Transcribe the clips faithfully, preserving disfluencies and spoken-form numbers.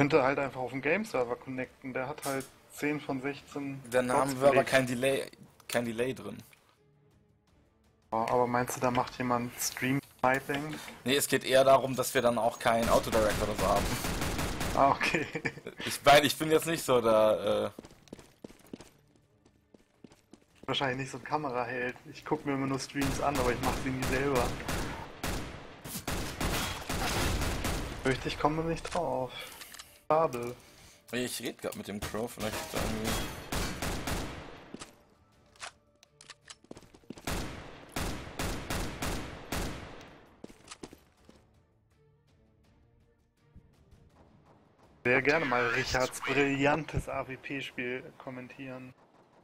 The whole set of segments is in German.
Könnte halt einfach auf den Game-Server connecten, der hat halt zehn von sechzehn Dann haben Slots wir aber belegt. kein Delay, kein Delay drin. Ja, aber meinst du, da macht jemand Stream-Sniping? Nee, es geht eher darum, dass wir dann auch keinen Autodirect oder so haben. Ah, okay. Ich meine, ich bin jetzt nicht so da, äh, Wahrscheinlich nicht so ein Kameraheld. Ich gucke mir immer nur Streams an, aber ich mache sie nie selber. Fürchte, ich komme nicht drauf. Schade. ich rede gerade mit dem Crow, vielleicht irgendwie. Sehr gerne mal Richards brillantes A W P-Spiel kommentieren.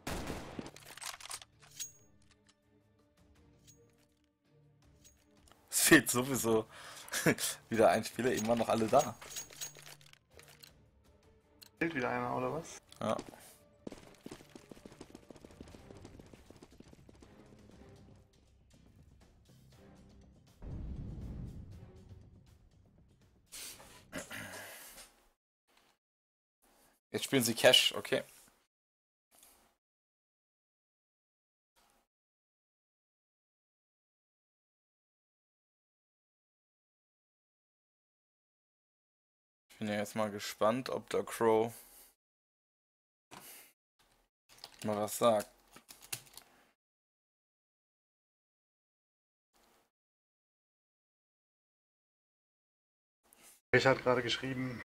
Es fehlt sowieso wieder ein Spieler, eben waren noch alle da. Fehlt wieder einer, oder was? Ja. Jetzt spielen sie Cash, okay. Ich bin ja jetzt mal gespannt, ob der Crow mal was sagt. Richard hat gerade geschrieben.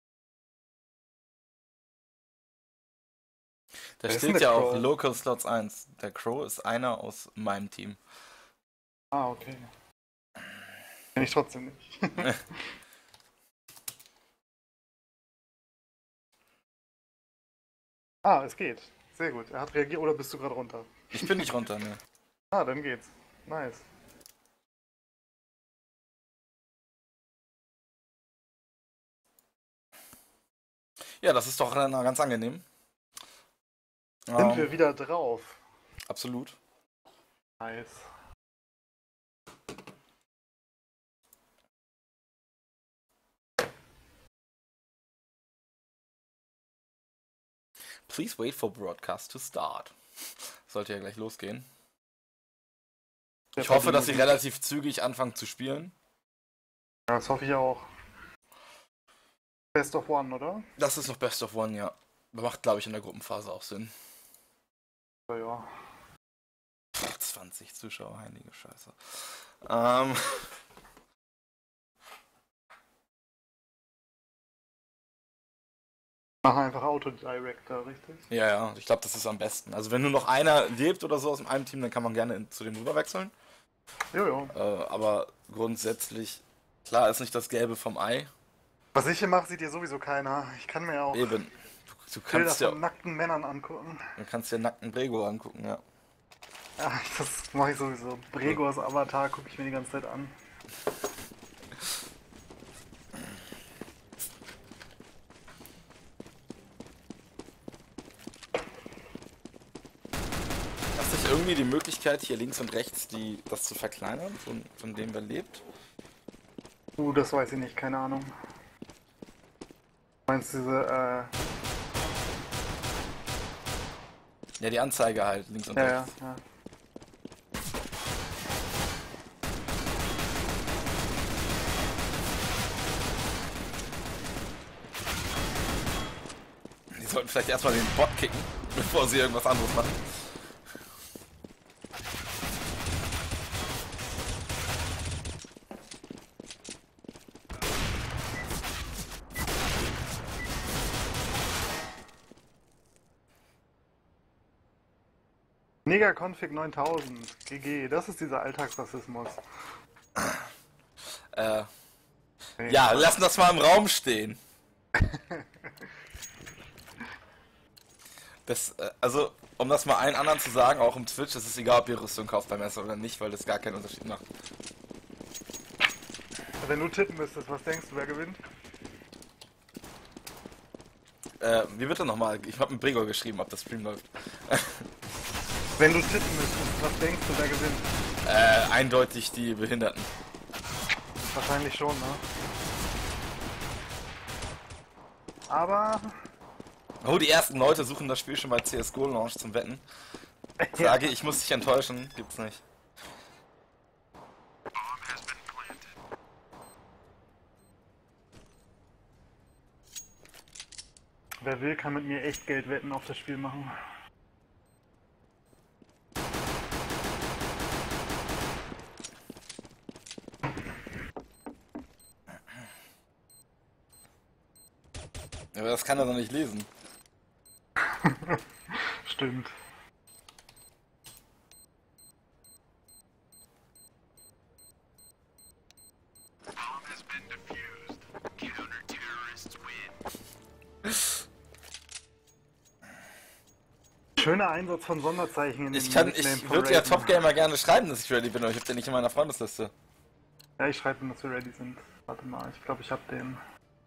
Da Wer ist steht denn ja der auch Crow? Local Slots eins. Der Crow ist einer aus meinem Team. Ah, okay. Kenn ich trotzdem nicht. Ah, es geht. Sehr gut. Er hat reagiert, oder bist du gerade runter? Ich bin nicht runter, ne. Ah, dann geht's. Nice. Ja, das ist doch äh, ganz angenehm. Sind Ähm, wir wieder drauf? absolut. Nice. Please wait for broadcast to start. Sollte ja gleich losgehen. Ich hoffe, dass sie relativ zügig anfangen zu spielen. Ja, das hoffe ich auch. Best of One, oder? Das ist noch Best of One, ja. Macht, glaube ich, in der Gruppenphase auch Sinn. Ja, ja. Pff, zwanzig Zuschauer, heilige Scheiße. Ähm. Machen einfach Autodirector, richtig? Ja, ja, ich glaube, das ist am besten. Also wenn nur noch einer lebt oder so aus einem Team, dann kann man gerne in, zu dem rüber wechseln. Jojo. Äh, aber grundsätzlich, klar ist nicht das Gelbe vom Ei. Was ich hier mache, sieht hier sowieso keiner. Ich kann mir ja auch Eben. Du, du Bilder kannst ja, von nackten Männern angucken. du kannst ja nackten Brego angucken, ja. Ja, das mache ich sowieso. Bregors Avatar gucke ich mir die ganze Zeit an. Hast du nicht irgendwie die Möglichkeit, hier links und rechts die, das zu verkleinern, von, von dem wer lebt? Uh, das weiß ich nicht, keine Ahnung. Meinst du diese, äh... Ja, die Anzeige halt, links und Ja, ja, rechts. ja. Die sollten vielleicht erstmal den Bot kicken, bevor sie irgendwas anderes machen. Negerconfig neuntausend, G G, das ist dieser Alltagsrassismus. Äh, Nee. ja, lassen das mal im Raum stehen. Das, äh, also, um das mal allen anderen zu sagen, auch im Twitch, es ist egal, ob ihr Rüstung kauft beim Messer oder nicht, weil das gar keinen Unterschied macht. Wenn du tippen müsstest, was denkst du, wer gewinnt? Äh, wie bitte nochmal? Ich habe mit Bregor geschrieben, ob das Stream läuft. Wenn du tippen müsstest, was denkst du, wer gewinnt? Äh, eindeutig die Behinderten. Wahrscheinlich schon, ne? aber... Oh, die ersten Leute suchen das Spiel schon bei C S G O Launch zum Wetten. Sage, ich muss dich enttäuschen, gibt's nicht. Wer will, kann mit mir echt Geld wetten auf das Spiel machen. Aber das kann er doch nicht lesen. Stimmt. Schöner Einsatz von Sonderzeichen in Ich dem kann, Nickname ich von würde ja Raven. Top Gamer gerne schreiben, dass ich ready bin, aber ich hab den nicht in meiner Freundesliste. Ja, ich schreibe ihm, dass wir ready sind. Warte mal, ich glaube, ich habe den.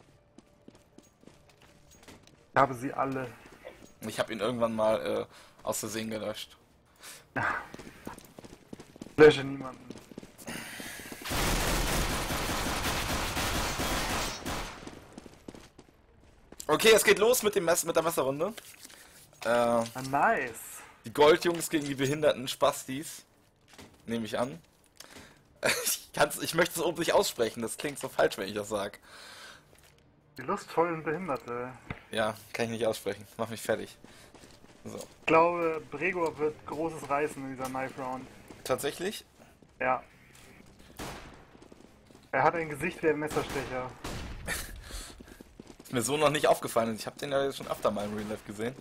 Ich habe sie alle. Ich habe ihn irgendwann mal äh, aus Versehen gelöscht. Lösche niemanden. Okay, es geht los mit dem Mess mit der Messerrunde. Äh, Ah, nice. die Goldjungs gegen die behinderten Spastis. Nehme ich an. Ich, kann's, ich möchte es oben nicht aussprechen, das klingt so falsch, wenn ich das sage. Die lustvollen Behinderte. Ja, kann ich nicht aussprechen. Mach mich fertig. So. Ich glaube, Bregor wird großes reißen in dieser Knife Round. Tatsächlich? Ja. Er hat ein Gesicht wie ein Messerstecher. Ist mir so noch nicht aufgefallen. Ich habe den ja schon öfter mal im Real Life gesehen.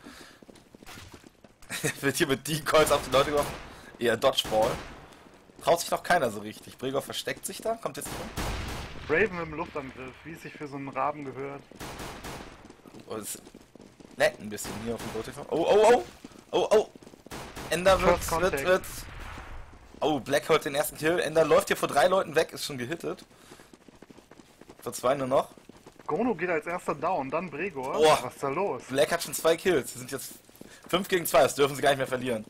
Wird hier mit Decoys auf die Leute geworfen. Eher Dodgeball. Traut sich noch keiner so richtig. Bregor versteckt sich da. Kommt jetzt rum. Raven im Luftangriff, wie es sich für so einen Raben gehört. Oh, es leckt ein bisschen hier auf dem Boot. Oh, oh, oh! Oh, oh! Ender wird, First wird, Contact. wird... Oh, Black holt den ersten Kill. Ender läuft hier vor drei Leuten weg, ist schon gehittet. Vor zwei nur noch. Gono geht als erster down, dann Bregor. Oh. Was ist da los? Black hat schon zwei Kills. Sie sind jetzt fünf gegen zwei, das dürfen sie gar nicht mehr verlieren.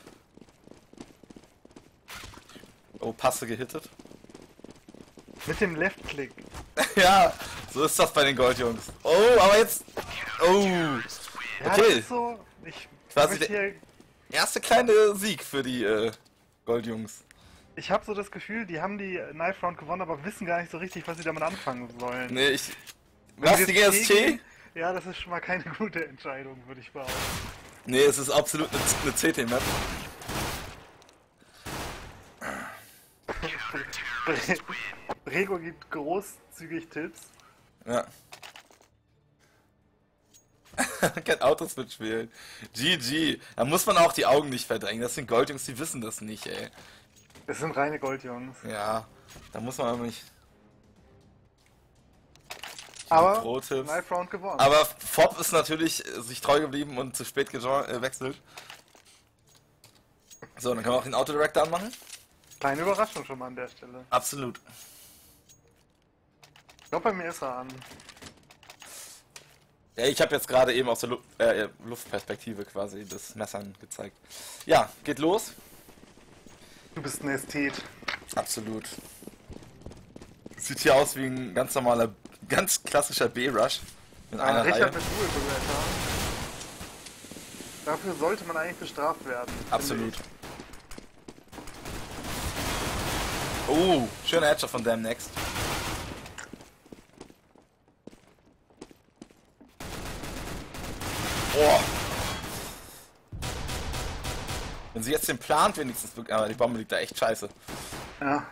Oh, Passe gehittet. Mit dem Left-Click. Ja, so ist das bei den Goldjungs. Oh, aber jetzt... Oh, Ja, das okay. ist so. Ich Quasi möchte der- hier. Erste kleine Sieg für die äh, Goldjungs. Ich habe so das Gefühl, die haben die Knife Round gewonnen, aber wissen gar nicht so richtig, was sie damit anfangen sollen. Nee, ich... Wenn Was, sie die jetzt G S T? gegen- Ja, das ist schon mal keine gute Entscheidung, würde ich behaupten. Nee, es ist absolut eine, eine C T-Map. Rego gibt großzügig Tipps. Ja. Kein Autoswitch wählen. G G. Da muss man auch die Augen nicht verdrängen. Das sind Goldjungs, die wissen das nicht, ey. Es sind reine Goldjungs. Ja, da muss man aber nicht... Aber Pro-Tipps. Knife Round gewonnen. Aber Fob ist natürlich äh, sich treu geblieben und zu spät gewechselt. So, dann können wir auch den Autodirector anmachen. Kleine Überraschung schon mal an der Stelle. Absolut. Ich glaube, bei mir ist er an. Ja, ich habe jetzt gerade eben aus der Lu äh, Luftperspektive quasi das Messern gezeigt. Ja, geht los. Du bist ein Ästhet. Absolut. Sieht hier aus wie ein ganz normaler, ganz klassischer B-Rush. In Ah, einer Richard Reihe. mit Dual Beretta. Dafür sollte man eigentlich bestraft werden. finde Absolut. ich. Oh, schöner Headshot von Damn Next. Oh. Wenn sie jetzt den plant wenigstens, aber die Bombe liegt da echt scheiße. Ja.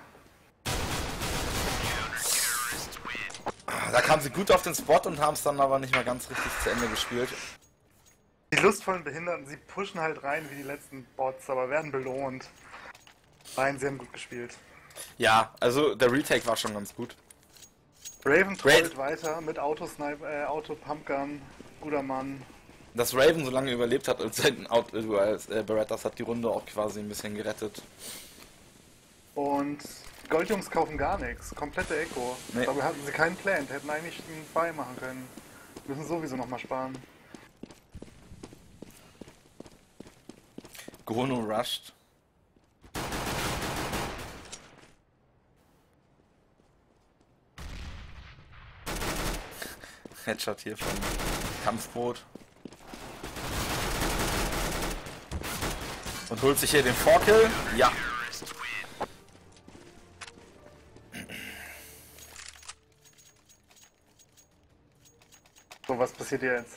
Da kamen sie gut auf den Spot und haben es dann aber nicht mal ganz richtig zu Ende gespielt. Die lustvollen Behinderten, sie pushen halt rein wie die letzten Bots, aber werden belohnt. Nein, sie haben gut gespielt. Ja, also der Retake war schon ganz gut. Raven trollt Great. weiter mit Autosnipe, äh, Auto-Pumpgun. Guter Mann. Dass Raven so lange überlebt hat und seinen Out äh, als äh, Berettas hat die Runde auch quasi ein bisschen gerettet. Und die Goldjungs kaufen gar nichts. Komplette Echo. Nee. Dabei hatten sie keinen Plant, hätten eigentlich einen Buy machen können. Müssen sowieso nochmal sparen. Gono rushed. Headshot hier vom Kampfboot. Und holt sich hier den Vorkill. Ja. So, was passiert hier jetzt?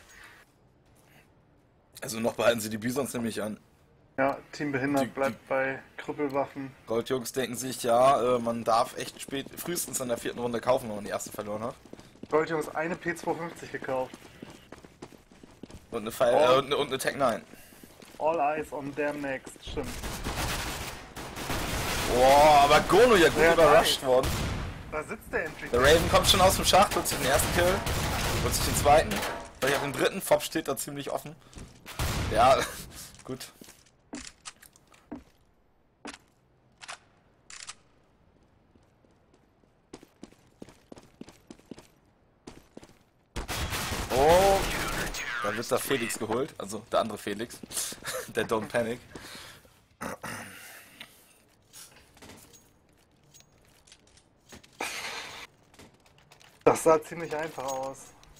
Also noch behalten sie die Bisons nämlich an. Ja, Team Behindert Die- bleibt die- bei Krüppelwaffen. Goldjungs denken sich, ja, äh, man darf echt spät, frühestens in der vierten Runde kaufen, wenn man die erste verloren hat. Goldjungs eine P zweihundertfünfzig gekauft. Und eine, Fire, Oh. äh, und eine, und eine Tech neun. All eyes on them next, stimmt. Boah, aber Gono ja gut Ja, überrascht nice. worden. Da sitzt der Entry. Der Raven kommt schon aus dem Schacht, holt sich den ersten Kill, holt sich den zweiten, vielleicht auch den dritten. Fob steht da ziemlich offen. Ja, gut. Oh, da wird da Felix geholt, also der andere Felix, der Don't Panic. Das sah ziemlich einfach aus.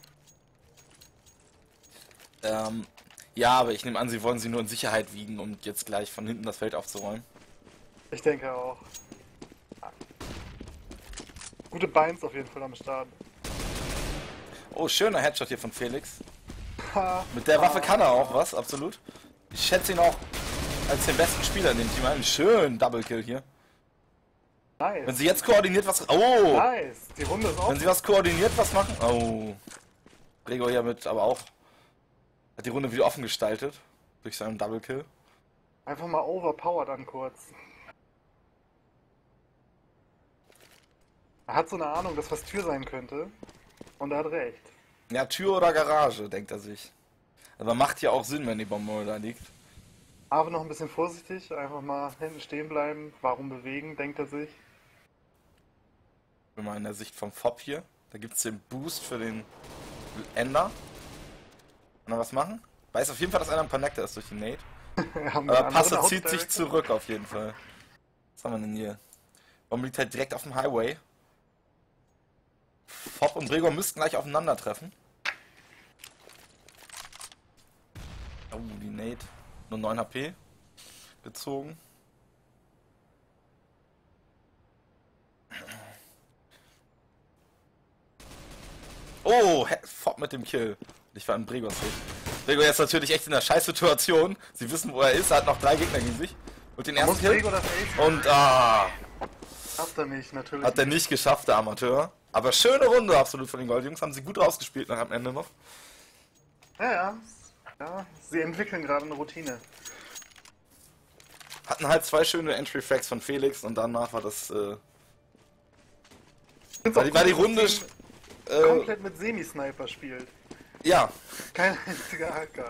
Ähm, ja, aber ich nehme an, sie wollen sie nur in Sicherheit wiegen, um jetzt gleich von hinten das Feld aufzuräumen. Ich denke auch. Gute Beins auf jeden Fall am Start. Oh, schöner Headshot hier von Felix. Ha. Mit der Waffe kann er auch was, absolut. Ich schätze ihn auch als den besten Spieler in dem Team ein. Schön Double Kill hier. Nice. Wenn sie jetzt koordiniert was... Oh! Nice. Die Runde ist auch. Wenn sie was koordiniert was machen... Oh. Gregor hier mit, aber auch... Hat die Runde wieder offen gestaltet. Durch seinen Double Kill. Einfach mal overpowered dann kurz. Er hat so eine Ahnung, dass was Tür sein könnte. Und er hat recht. Ja, Tür oder Garage, denkt er sich. Aber macht ja auch Sinn, wenn die Bombe da liegt. Aber noch ein bisschen vorsichtig. Einfach mal hinten stehen bleiben. Warum bewegen, denkt er sich. Bin mal in der Sicht vom Fob hier. Da gibt es den Boost für den Ender. Kann er was machen? Weiß auf jeden Fall, dass einer ein Connector ist durch den Nate. Haben Aber wir Passer andere zieht sich Hauptdirektor? zurück auf jeden Fall. Was haben wir denn hier? Bombe liegt halt direkt auf dem Highway. Fob und Gregor müssten gleich aufeinandertreffen. Oh, die Nate. Nur neun H P. Gezogen. Oh, He- Fob mit dem Kill. Ich war in Gregors Sicht. Gregor jetzt natürlich echt in einer scheiß Situation. Sie wissen, wo er ist. Er hat noch drei Gegner gegen sich. Und den Da ersten muss Kill. Gregor das Ace. Und ah, Schafft er nicht, natürlich. hat er nicht geschafft, der Amateur. Aber schöne Runde absolut von den Goldjungs. Haben sie gut rausgespielt nach am Ende noch. Ja, ja. Ja, sie entwickeln gerade eine Routine. Hatten halt zwei schöne Entry-Facts von Felix und danach war das, äh, Find's war auch die, war die cool, Runde, dass das Team äh, komplett mit Semi-Sniper spielt. ja. Kein einziger Hacker.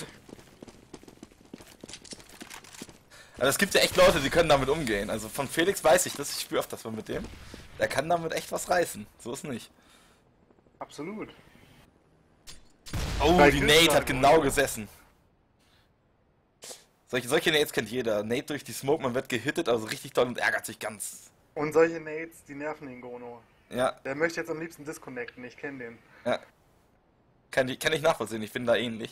Aber es gibt ja echt Leute, die können damit umgehen. Also von Felix weiß ich das, ich spüre oft das mal mit dem. Der kann damit echt was reißen. So ist nicht. Absolut. Oh, Bei die Kills Nate dann, hat genau oder? gesessen. Solche, solche Nates kennt jeder. Nate durch die Smoke, man wird gehittet, also richtig toll und ärgert sich ganz. Und solche Nades, die nerven den Gono. Ja, Der möchte jetzt am liebsten disconnecten, ich kenne den. ja. Kann, ich- kann ich nachvollziehen, ich bin da ähnlich.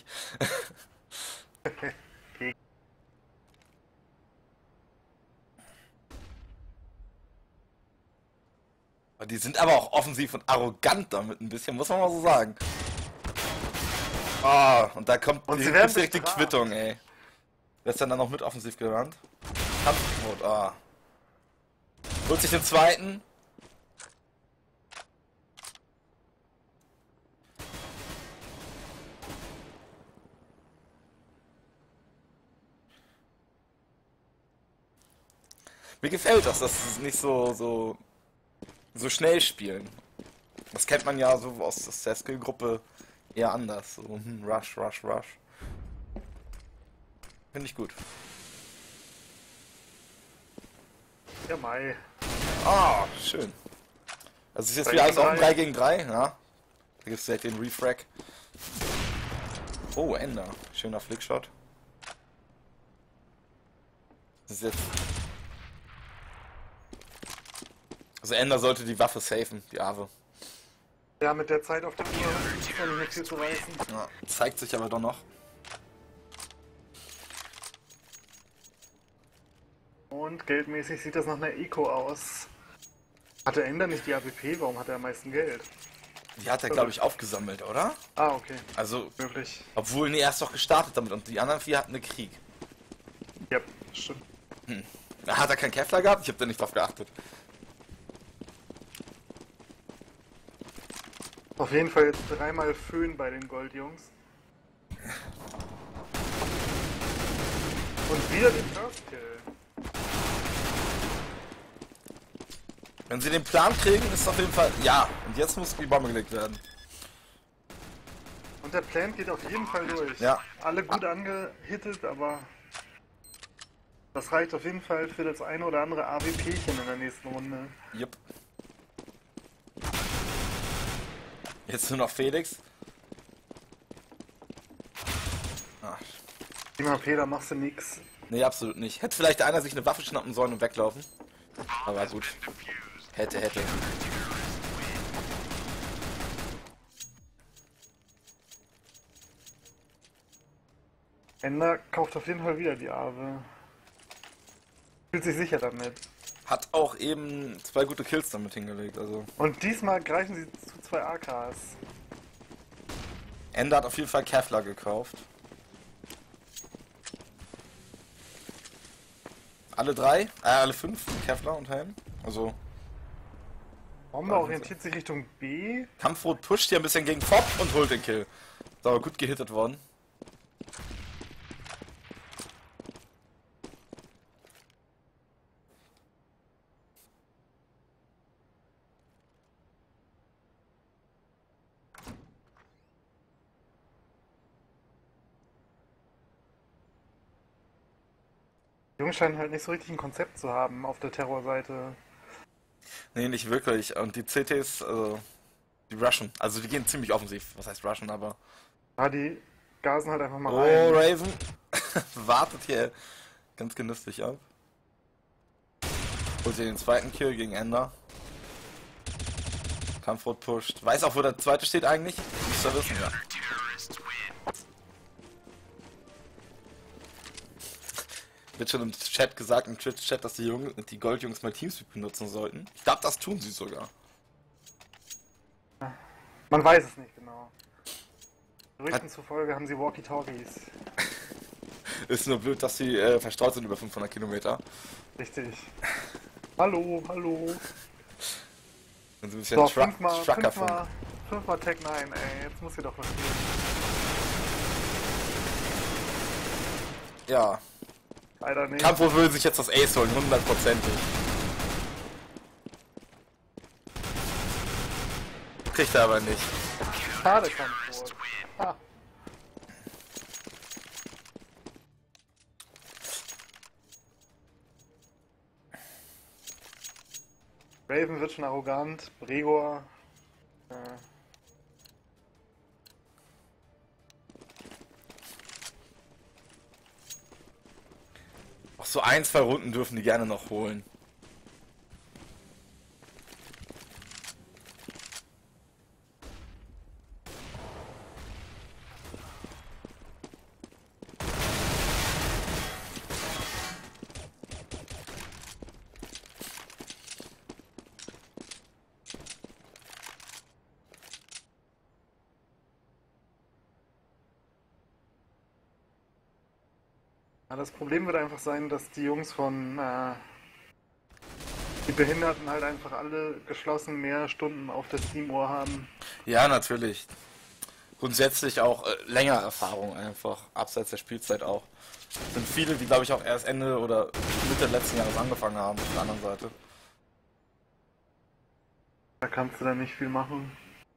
Aber die sind aber auch offensiv und arrogant damit ein bisschen, muss man mal so sagen. Ah, und da kommt Und die, sie werden gibt's direkt die bestraft. Quittung, ey. Wer ist denn dann noch mit offensiv gerannt? Kampfmod, ah. Holt sich den zweiten. Mir gefällt das, dass sie nicht so, so, so schnell spielen. Das kennt man ja so aus der Skill-Gruppe eher anders. So, hm, Rush, Rush, Rush. Finde ich gut. Ja, Mai. Ah, schön. Also ist jetzt Drei wieder alles gegen auf drei. drei gegen drei, ja. Da gibt es direkt den Refrag. Oh, Ender. Schöner Flickshot. Das ist jetzt. Also Ender sollte die Waffe safen, die Ave. Ja, mit der Zeit auf der Uhr ist noch nicht mehr viel zu reißen. Ja, zeigt sich aber doch noch. Und geldmäßig sieht das nach einer Eco aus. Hat der Ender nicht die A W P? Warum hat er am meisten Geld? Die hat er, glaube ich, aufgesammelt, oder? Ah, okay. Also, Möglich. obwohl, nee, er ist doch gestartet damit und die anderen vier hatten eine Krieg. Ja, stimmt. Hm. Hat er keinen Kevlar gehabt? Ich habe da nicht drauf geachtet. Auf jeden Fall jetzt dreimal Föhn bei den Goldjungs. Und wieder den First Kill. Wenn sie den Plan kriegen, ist auf jeden Fall... Ja, und jetzt muss die Bombe gelegt werden. Und der Plan geht auf jeden Fall durch. Ja. Alle gut angehittet, aber das reicht auf jeden Fall für das eine oder andere A W P-chen in der nächsten Runde. Jupp. Jetzt nur noch Felix. Ach. sieben H P, da machst du nix. Nee, absolut nicht. Hätte vielleicht einer sich eine Waffe schnappen sollen und weglaufen. Aber gut. Hätte, hätte. Ender kauft auf jeden Fall wieder die Awe. Fühlt sich sicher damit. Hat auch eben zwei gute Kills damit hingelegt, also. Und diesmal greifen sie zu zwei A Ks. Ender hat auf jeden Fall Kevlar gekauft. Alle drei? Äh, alle fünf Kevlar und Helm. Also. Bombe orientiert sich Richtung B. Kampfrot pusht hier ein bisschen gegen Fob und holt den Kill. Ist aber gut gehittet worden. Die Jungs scheinen halt nicht so richtig ein Konzept zu haben auf der Terrorseite. Nee, nicht wirklich. Und die C Ts, also, die rushen. Also die gehen ziemlich offensiv. Was heißt rushen, aber... Ja, die gasen halt einfach mal Oh, rein. Raven wartet hier ganz genüsslich ab. Holt ihr den zweiten Kill gegen Ender. Kampfrot pusht. Weiß auch, wo der zweite steht eigentlich? Müsst ihr wissen, ja. Wird schon im Chat gesagt, im Twitch-Chat, dass die, Jungen, die Goldjungs mal Teamspeak benutzen sollten. Ich glaube, das tun sie sogar. Man weiß es nicht genau. Gerüchten zufolge haben sie Walkie-Talkies. Ist nur blöd, dass sie äh, verstreut sind über fünfhundert Kilometer. Richtig. Hallo, hallo. Und so ein bisschen So, Truck, fünfmal, Trucker fünfmal, fünfmal Tech neun, ey. Jetzt muss sie doch was spielen. Ja. Leider nicht. Kampfrot würde sich jetzt das Ace holen, hundertprozentig. Kriegt er aber nicht. Schade, Kampfrot. Ha. Raven wird schon arrogant. Bregor. Äh, Auch so ein, zwei Runden dürfen die gerne noch holen. Ja, das Problem wird einfach sein, dass die Jungs von äh, die Behinderten halt einfach alle geschlossen mehr Stunden auf der Steam-Uhr haben. Ja, natürlich. Grundsätzlich auch äh, länger Erfahrung einfach, abseits der Spielzeit auch. Es sind viele, die glaube ich auch erst Ende oder Mitte letzten Jahres angefangen haben, auf der anderen Seite. Da kannst du dann nicht viel machen.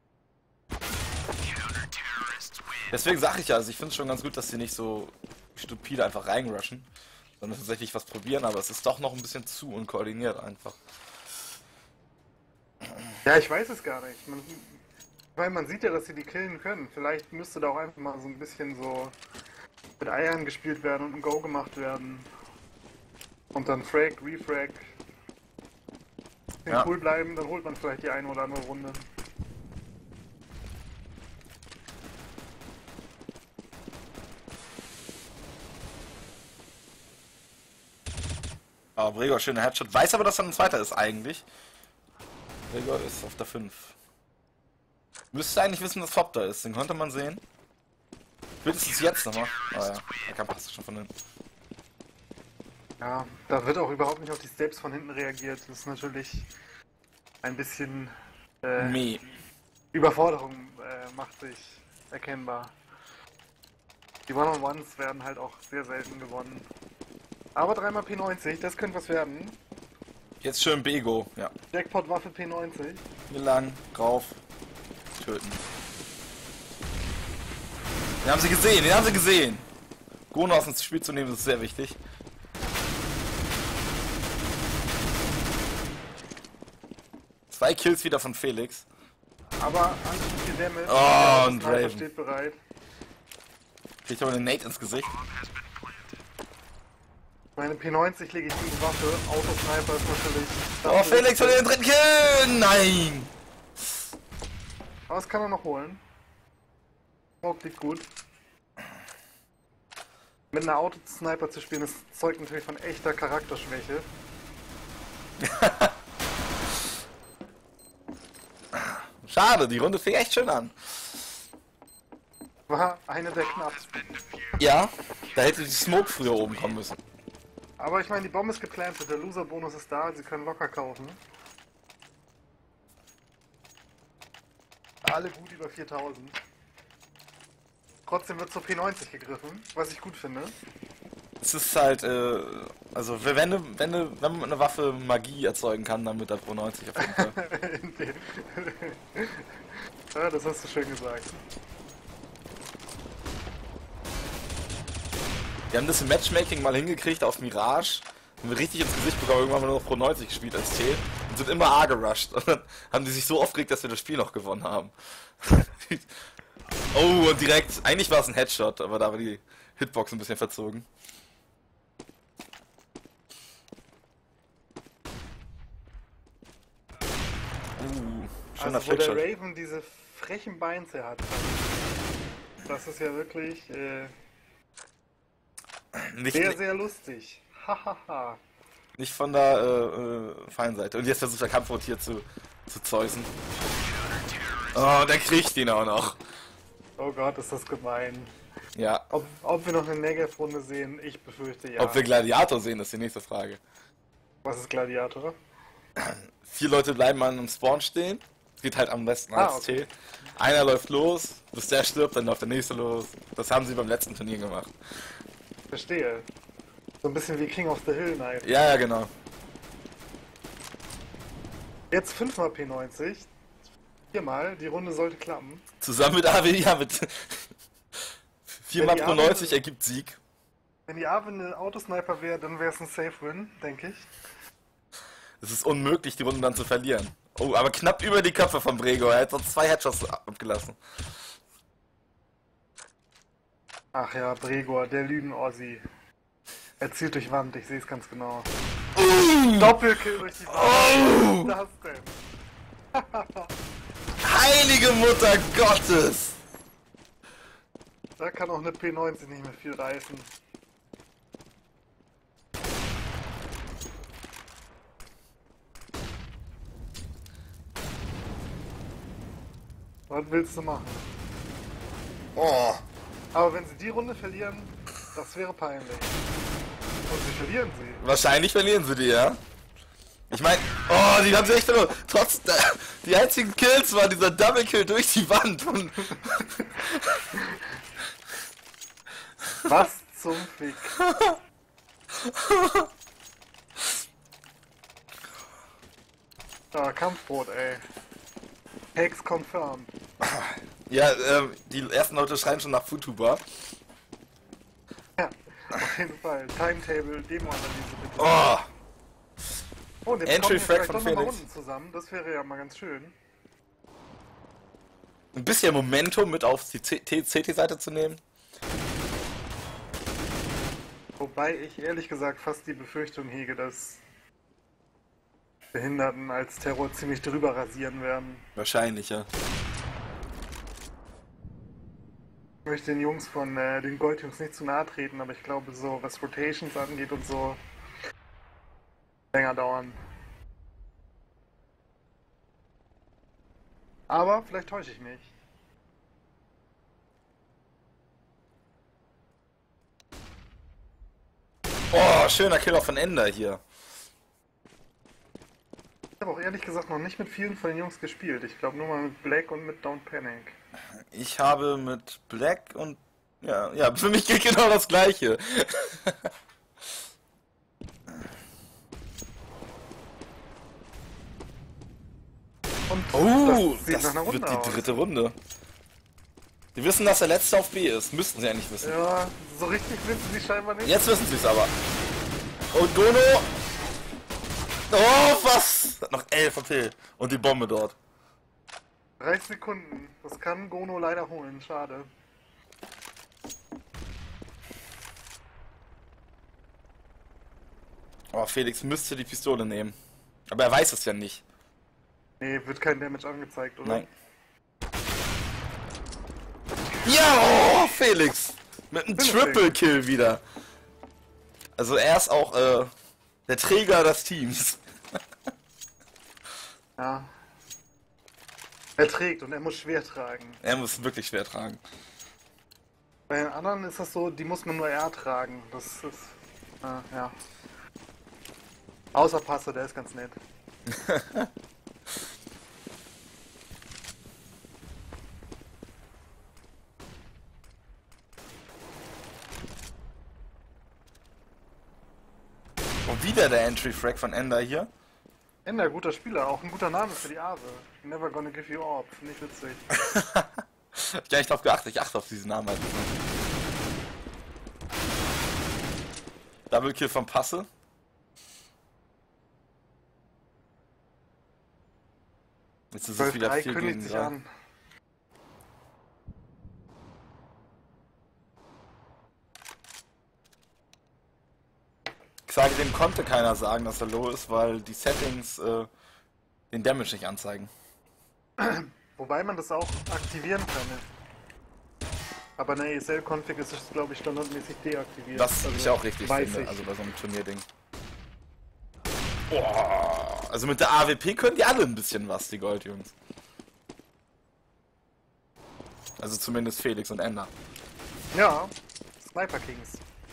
Deswegen sage ich ja, also ich finde es schon ganz gut, dass sie nicht so stupide einfach reinrushen, sondern tatsächlich was probieren, aber es ist doch noch ein bisschen zu unkoordiniert einfach. Ja, ich weiß es gar nicht. Man, weil man sieht ja, dass sie die killen können. Vielleicht müsste da auch einfach mal so ein bisschen so mit Eiern gespielt werden und ein Go gemacht werden. Und dann Frag, Refrag. Ja. Cool bleiben, dann holt man vielleicht die eine oder andere Runde. Aber Gregor, schöner Headshot. Weiß aber, dass er ein zweiter ist eigentlich. Gregor ist auf der fünf. Müsste eigentlich wissen, dass Top da ist. Den konnte man sehen. Spätestens jetzt nochmal. Ah ja, da kann passt schon von hinten. Ja, da wird auch überhaupt nicht auf die Steps von hinten reagiert. Das ist natürlich ein bisschen äh, Meh. Überforderung äh, macht sich erkennbar. Die One-on-Ones werden halt auch sehr selten gewonnen. Aber dreimal P neunzig, das könnte was werden. Jetzt schön Bego, ja. Jackpot-Waffe P neunzig. Hier lang, drauf, töten. Den haben sie gesehen, den haben sie gesehen. Gono aus dem Spiel zu nehmen, das ist sehr wichtig. Zwei Kills wieder von Felix. Aber anti Damage. Oh, Der und Sniper Raven. steht bereit. Kriegt aber einen Nate ins Gesicht. Meine P neunzig legitime Waffe. Autosniper ist natürlich. Oh, Felix hat den dritten Kill! Nein! Aber das kann er noch holen. Smoke liegt gut. Mit einer Autosniper zu spielen, das zeugt natürlich von echter Charakterschwäche. Schade, die Runde fing echt schön an. War eine der knappsten. Ja, da hätte die Smoke früher oben kommen müssen. Aber ich meine, die Bombe ist geplantet, der Loser-Bonus ist da, sie können locker kaufen. Alle gut über viertausend. Trotzdem wird zur P neunzig gegriffen, was ich gut finde. Es ist halt, äh, also wenn du, wenn du, wenn man mit einer Waffe Magie erzeugen kann, dann mit der Pro neunzig auf jeden Fall. Ja, das hast du schön gesagt. Wir haben das im Matchmaking mal hingekriegt auf Mirage. Haben wir richtig ins Gesicht bekommen, irgendwann haben wir nur noch Pro neunzig gespielt als T und sind immer A gerusht. Und dann haben die sich so aufgeregt, dass wir das Spiel noch gewonnen haben. Oh, und direkt, eigentlich war es ein Headshot, aber da war die Hitbox ein bisschen verzogen. Uh, schöner Also wo der Flickshot. Raven diese frechen Beins her hat. Das ist ja wirklich äh, Nicht, sehr, sehr lustig. Hahaha. nicht von der äh, äh, Feinseite. Und jetzt versucht der Kampfrot hier zu, zu zeusen. Oh, der kriegt ihn auch noch. Oh Gott, ist das gemein. Ja. Ob, ob wir noch eine Negative-Runde sehen, ich befürchte ja. Ob wir Gladiator sehen, ist die nächste Frage. Was ist Gladiator? Vier Leute bleiben an einem Spawn stehen. Geht halt am besten Ah, als okay. T. Einer läuft los, bis der stirbt, dann läuft der nächste los. Das haben sie beim letzten Turnier gemacht. Verstehe. So ein bisschen wie King of the Hill Knight. Ja, ja, genau. Jetzt fünfmal P neunzig. Viermal, die Runde sollte klappen. Zusammen mit A W, ja, mit viermal die pro A W neunzig ergibt Sieg. Wenn die Arvin eine Autosniper wäre, dann wäre es ein Safe-Win, denke ich. Es ist unmöglich, die Runde dann zu verlieren. Oh, aber knapp über die Köpfe von Brego. Er hat sonst zwei Headshots abgelassen. Ach ja, Bregor, der Lügen-Ossi. Er zielt durch Wand, ich sehe es ganz genau. Uh, Doppelkill durch die Wand. Oh! Was ist das denn? heilige Mutter Gottes! Da kann auch eine P neunzig nicht mehr viel reißen. Was willst du machen? Oh. Aber wenn sie die Runde verlieren, das wäre peinlich. Und sie verlieren sie. Wahrscheinlich verlieren sie die, ja? Ich meine, oh, die haben sie echt verloren. Trotz der, die einzigen Kills waren dieser Double Kill durch die Wand. Und Was zum Fick? Ah, Kampfbrot, ey. Hex confirmed. ja, ähm, die ersten Leute schreien schon nach Futuber. Ja, auf jeden Fall. Timetable, Demo-Analyse bitte. Oh, Oh, und jetzt Entry kommen wir Frag vielleicht von doch noch mal Phoenix. Runden zusammen. Das wäre ja mal ganz schön. ein bisschen Momentum mit auf die C T-Seite zu nehmen. Wobei ich ehrlich gesagt fast die Befürchtung hege, dass Behinderten als Terror ziemlich drüber rasieren werden. Wahrscheinlich, ja. Ich möchte den Jungs von äh, den Goldjungs nicht zu nahe treten, aber ich glaube so, was Rotations angeht und so, länger dauern. Aber vielleicht täusche ich mich. Oh, schöner Killer von Ender hier. Ich habe auch ehrlich gesagt noch nicht mit vielen von den Jungs gespielt. Ich glaube nur mal mit Black und mit Don't Panic. Ich habe mit Black und... Ja, ja, für mich gilt genau das Gleiche. Und Oh, das sieht das nach einer Runde wird die aus. dritte Runde. Die wissen, dass der letzte auf B ist. Müssten sie ja nicht wissen. Ja, so richtig wissen sie scheinbar nicht. Jetzt wissen sie es aber. Und Gono... Oh, was? Hat noch elf H P. Und die Bombe dort. dreißig Sekunden. Das kann Gono leider holen. Schade. Oh, Felix müsste die Pistole nehmen. Aber er weiß es ja nicht. Nee, wird kein Damage angezeigt, oder? Nein. Ja, oh, Felix! Mit einem Triple Kill wieder. Also er ist auch äh, der Träger des Teams. Ja. Er trägt und er muss schwer tragen. Er muss wirklich schwer tragen. Bei den anderen ist das so, die muss man nur R tragen. Das ist, äh, ja. Außer Passe, der ist ganz nett. Und wieder der Entry-Frag von Ender hier. Ender, guter Spieler, auch ein guter Name für die Ave. Never gonna give you up, finde ich witzig. Hab ich gar nicht drauf geachtet, ich achte auf diesen Namen halt. Double Kill vom Passe. Jetzt ist es wieder vier kündigt gegen sich drei. an. Ich sage, dem konnte keiner sagen, dass er low ist, weil die Settings äh, den Damage nicht anzeigen. Wobei man das auch aktivieren kann. Aber in der E S L-Config ist es, glaube ich, standardmäßig deaktiviert. Was also, ich auch richtig weiß finde, ich. also bei so einem Turnierding. Boah, also mit der A W P können die alle ein bisschen was, die Goldjungs. Also zumindest Felix und Ender. Ja, Sniper Kings.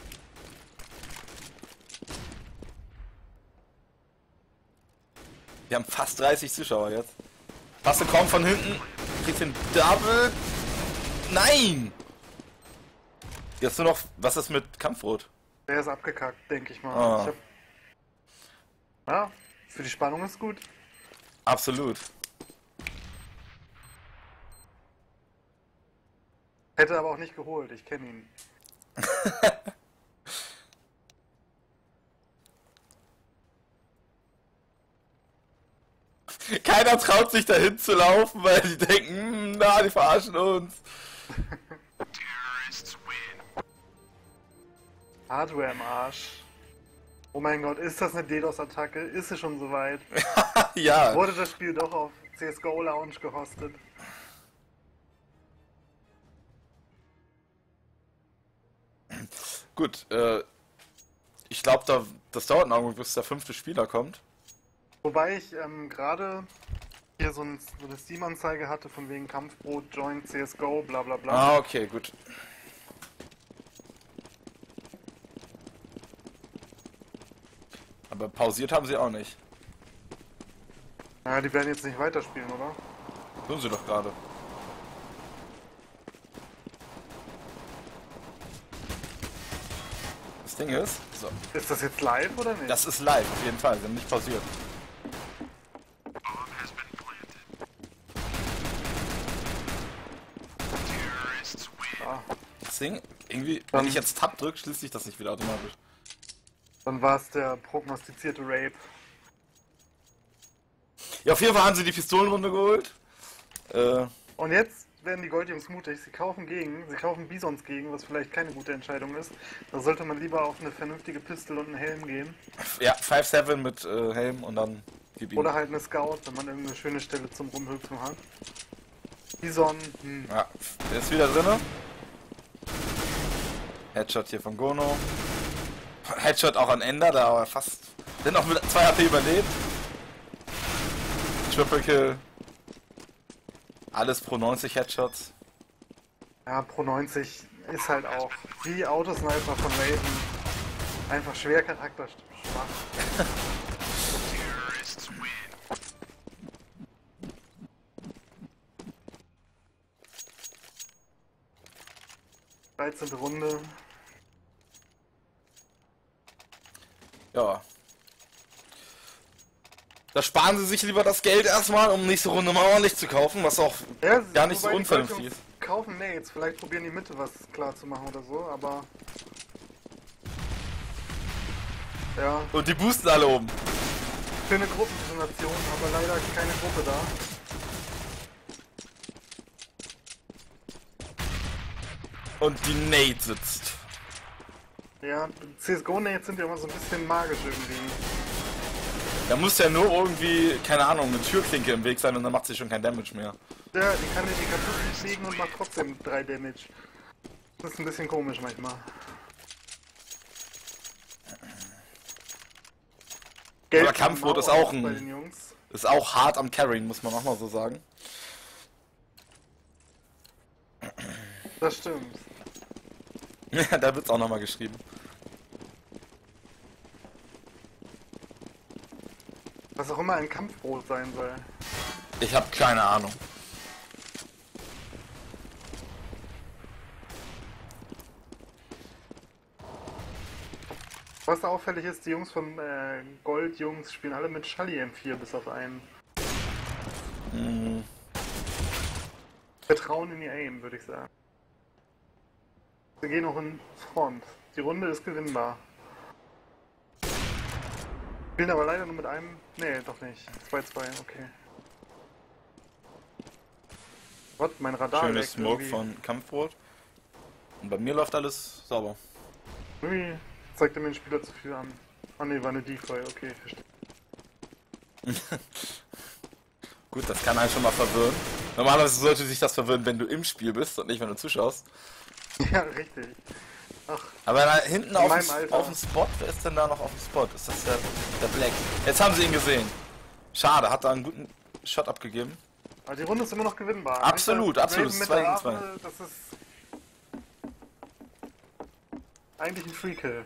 Wir haben fast dreißig Zuschauer jetzt. Passe kaum von hinten. Kriegt den Double. Nein! Jetzt nur noch, was ist mit Kampfrot? Der ist abgekackt, denke ich mal. Ah. Ich hab... Ja, für die Spannung ist gut. Absolut. Hätte aber auch nicht geholt, ich kenne ihn. Keiner traut sich dahin zu laufen, weil die denken, "Hm, na, die verarschen uns." Hardware im Arsch. Oh mein Gott, ist das eine DDoS-Attacke? Ist es schon soweit? Ja. Wurde das Spiel doch auf C S G O Lounge gehostet? Gut, äh, ich glaube, da, das dauert einen Augenblick, bis der fünfte Spieler kommt. Wobei ich ähm, gerade hier so, ein, so eine Steam-Anzeige hatte von wegen Kampfbrot, Join C S G O, bla bla bla. Ah, okay, gut. Aber pausiert haben sie auch nicht. Naja, die werden jetzt nicht weiterspielen, oder? Tun sie doch gerade. Das Ding ist, so, Ist das jetzt live oder nicht? das ist live auf jeden Fall, sie haben nicht pausiert. Ah, Das Ding, irgendwie, wenn ich jetzt Tab drücke, schließt sich das nicht wieder automatisch. dann war es der prognostizierte Rape. Ja, auf jeden Fall haben sie die Pistolenrunde geholt. Äh, Und jetzt werden die Goldjungs mutig, sie kaufen gegen, sie kaufen Bisons gegen, was vielleicht keine gute Entscheidung ist. Da sollte man lieber auf eine vernünftige Pistole und einen Helm gehen. ja, fünf sieben mit äh, Helm und dann gib ihm. Oder halt eine Scout, wenn man irgendeine schöne Stelle zum Rumhüpfen hat. Bison, hm. Ja, der ist wieder drinne. Headshot hier von Gono. Headshot auch an Ender, da war fast Dennoch mit zwei H P überlebt. Triple Kill. Alles pro neunzig Headshots. Ja, pro neunzig ist halt auch wie Autosniper von Raven. Einfach schwer charakterschwach. dreizehnte Runde. Ja. Da sparen sie sich lieber das Geld erstmal, um nächste Runde mal ordentlich zu kaufen, was auch Ja, gar nicht so wobei die unvernünftig Jungs ist. Kaufen Nades, vielleicht probieren die Mitte was klar zu machen oder so, aber. Ja, Und die boosten alle oben. für eine Gruppenpräsentation, aber leider keine Gruppe da. Und die Nate sitzt. Ja, C S G O-Nades sind ja immer so ein bisschen magisch irgendwie. Da muss ja nur irgendwie, keine Ahnung, eine Türklinke im Weg sein und dann macht sie schon kein Damage mehr. Ja, die kann in die Kartuschen fliegen und macht trotzdem drei Damage. Das ist ein bisschen komisch manchmal. Aber Kampfrot ist auch bei den ein, Jungs. ist auch hart am Carrying, muss man auch mal so sagen. Das stimmt. Ja, da wird's auch nochmal geschrieben. Was auch immer ein Kampfbrot sein soll. Ich habe keine Ahnung. Was auffällig ist, die Jungs von äh, Gold-Jungs spielen alle mit Schalli M vier bis auf einen. Hm. Vertrauen in ihr Aim, würde ich sagen. Wir gehen noch in Front. Die Runde ist gewinnbar. Spielen aber leider nur mit einem... Nee, doch nicht. zwei zwei, okay. Gott, mein Radar Schönes leckt Smoke irgendwie. von Kampfbrot. Und bei mir läuft alles sauber. Irgendwie zeigt er mir den Spieler zu viel an. Ah ne, war eine Decoy, okay, verstehe. Gut, das kann einen schon mal verwirren. Normalerweise sollte sich das verwirren, wenn du im Spiel bist und nicht, wenn du zuschaust. Ja, richtig. Ach, Aber da hinten In auf meinem dem, Alter. auf dem Spot, wer ist denn da noch auf dem Spot? Ist das der, der Black? Jetzt haben sie ihn gesehen. Schade, hat da einen guten Shot abgegeben. aber die Runde ist immer noch gewinnbar. Absolut, Raven absolut, mit zwei der gegen zwei. Arme, das ist eigentlich ein Free-Kill.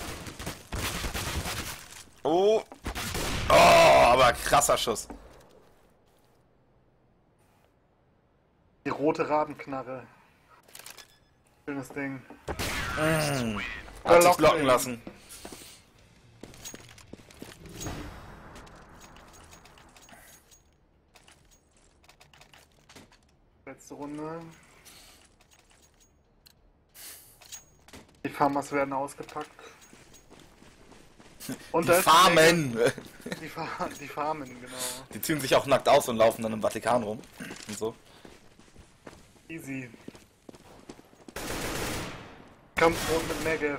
Oh. Oh, aber krasser Schuss. Die rote Rabenknarre. Schönes Ding. Mm. Hat sich blocken lassen. Letzte Runde. Die Farmers werden ausgepackt. Und Die da ist Farmen. Die, Fa die Farmen, genau. Die ziehen sich auch nackt aus und laufen dann im Vatikan rum. Und so. Easy. Kampfrot mit Negev.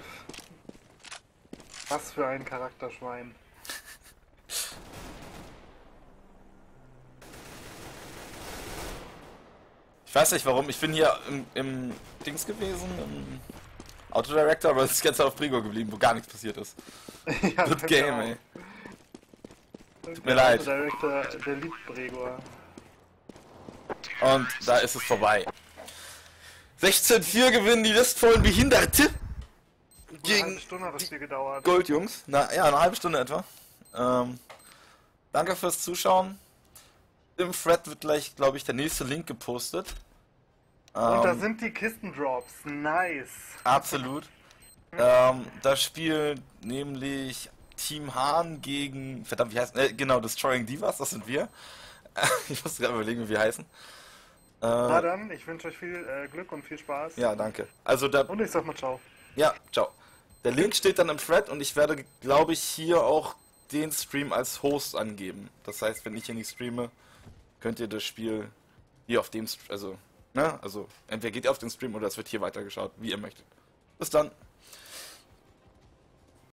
Was für ein Charakterschwein. Ich weiß nicht warum, ich bin hier im, im Dings gewesen, im Autodirector, aber es ist ganz auf Prigo geblieben, wo gar nichts passiert ist. Ja, Good Game, ey. Tut mir leid. Der Director, der liebt Bregor. Und da ist es vorbei. sechzehn vier gewinnen die restvollen Behinderte Eine gegen halbe Stunde hat das Spiel gedauert. Goldjungs. Na ja, eine halbe Stunde etwa. Ähm, danke fürs Zuschauen. Im Thread wird gleich, glaube ich, der nächste Link gepostet. Und da Ähm, sind die Kistendrops. Nice. Absolut. Ähm, da spielt nämlich Team Hahn gegen, verdammt, wie heißt, äh, genau, Destroying Divas, das sind wir. Ich muss gerade überlegen, wie wir heißen. Äh, Na dann, ich wünsche euch viel äh, Glück und viel Spaß. ja, danke. Also da, Und ich sag mal ciao. ja, ciao. Der Link steht dann im Thread und ich werde, glaube ich, hier auch den Stream als Host angeben. Das heißt, wenn ich hier nicht streame, könnt ihr das Spiel hier auf dem, St- also, ne, also entweder geht ihr auf den Stream oder es wird hier weitergeschaut, wie ihr möchtet. Bis dann.